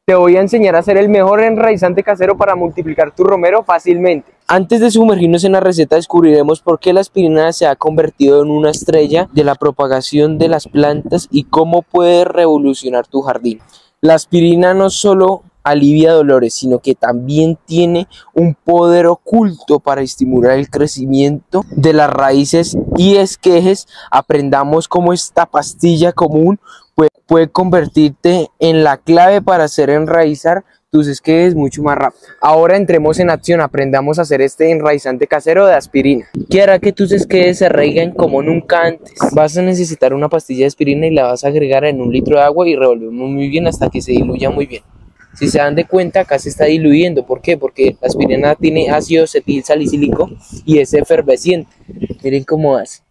Te voy a enseñar a hacer el mejor enraizante casero para multiplicar tu romero fácilmente. Antes de sumergirnos en la receta, descubriremos por qué la aspirina se ha convertido en una estrella de la propagación de las plantas y cómo puede revolucionar tu jardín. La aspirina no solo alivia dolores, sino que también tiene un poder oculto para estimular el crecimiento de las raíces y esquejes. Aprendamos cómo esta pastilla común puede convertirte en la clave para hacer enraizar tus esquejes mucho más rápido. Ahora entremos en acción, aprendamos a hacer este enraizante casero de aspirina, que hará que tus esquejes se arraiguen como nunca antes. Vas a necesitar una pastilla de aspirina y la vas a agregar en 1 litro de agua y revolvemos muy bien hasta que se diluya muy bien. Si se dan de cuenta, acá se está diluyendo. ¿Por qué? Porque la aspirina tiene ácido acetil salicílico y es efervesciente. Miren cómo hace.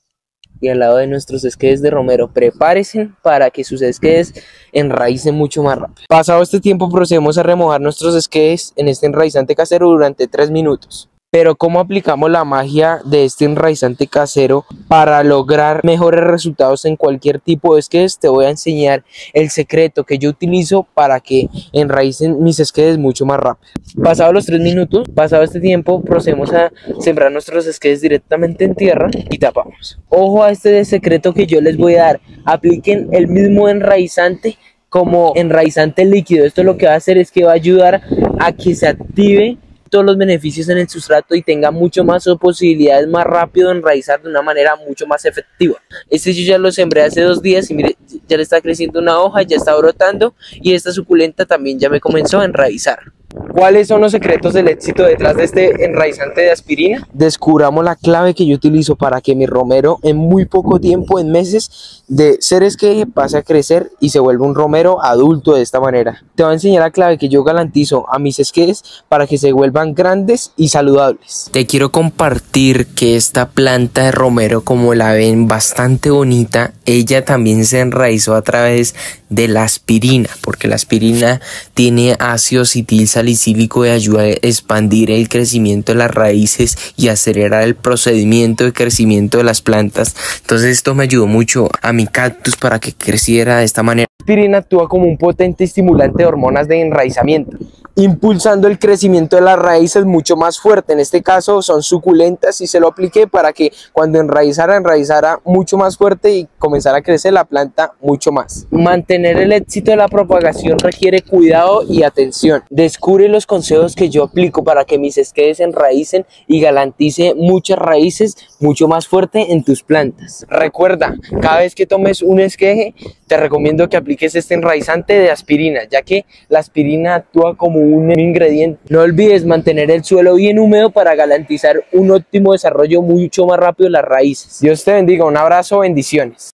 Y al lado de nuestros esquejes de romero, prepárense para que sus esquejes enraicen mucho más rápido. Pasado este tiempo, procedemos a remojar nuestros esquejes en este enraizante casero durante 3 minutos. Pero ¿cómo aplicamos la magia de este enraizante casero para lograr mejores resultados en cualquier tipo de esquejes? Te voy a enseñar el secreto que yo utilizo para que enraicen mis esquejes mucho más rápido. Pasados los 3 minutos, pasado este tiempo, procedemos a sembrar nuestros esquejes directamente en tierra y tapamos. Ojo a este secreto que yo les voy a dar. Apliquen el mismo enraizante como enraizante líquido. Esto lo que va a hacer es que va a ayudar a que se active todos los beneficios en el sustrato y tenga mucho más posibilidades más rápido de enraizar de una manera mucho más efectiva. Este yo ya lo sembré hace 2 días y mire, ya le está creciendo una hoja, ya está brotando y esta suculenta también ya me comenzó a enraizar. ¿Cuáles son los secretos del éxito detrás de este enraizante de aspirina? Descubramos la clave que yo utilizo para que mi romero en muy poco tiempo, en meses, de ser esqueje pase a crecer y se vuelva un romero adulto de esta manera. Te voy a enseñar la clave que yo garantizo a mis esquejes para que se vuelvan grandes y saludables. Te quiero compartir que esta planta de romero, como la ven, bastante bonita, ella también se enraizó a través de la aspirina, porque la aspirina tiene ácido acetil salicílico y ayuda a expandir el crecimiento de las raíces y acelerar el procedimiento de crecimiento de las plantas. Entonces esto me ayudó mucho a mi cactus para que creciera de esta manera. La aspirina actúa como un potente estimulante de hormonas de enraizamiento, impulsando el crecimiento de las raíces mucho más fuerte. En este caso son suculentas y se lo apliqué para que cuando enraizara mucho más fuerte y comenzara a crecer la planta mucho más. Mantener el éxito de la propagación requiere cuidado y atención. Descubre los consejos que yo aplico para que mis esquejes enraicen y garantice muchas raíces mucho más fuerte en tus plantas. Recuerda, cada vez que tomes un esqueje, te recomiendo que apliques este enraizante de aspirina, ya que la aspirina actúa como un ingrediente. No olvides mantener el suelo bien húmedo para garantizar un óptimo desarrollo mucho más rápido de las raíces. Dios te bendiga, un abrazo, bendiciones.